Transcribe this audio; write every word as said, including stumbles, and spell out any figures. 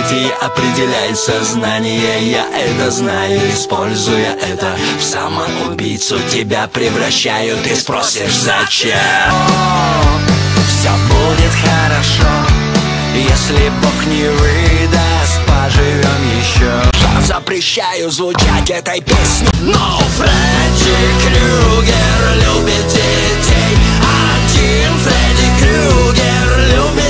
События определяет сознание. Я это знаю, используя это в самоубийцу тебя превращаю. Ты спросишь, зачем? Все будет хорошо, если Бог не выдаст, поживем еще. Запрещаю звучать этой песни. Но Фредди Крюгер любит детей. Один Фредди Крюгер любит